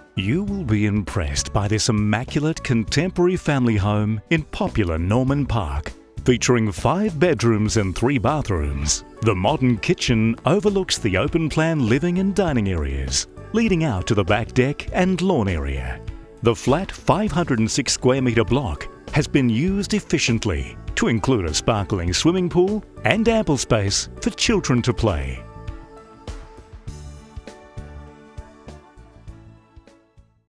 You will be impressed by this immaculate contemporary family home in popular Norman Park. Featuring 5 bedrooms and 3 bathrooms, the modern kitchen overlooks the open-plan living and dining areas, leading out to the back deck and lawn area. The flat 506 square metre block has been used efficiently to include a sparkling swimming pool and ample space for children to play.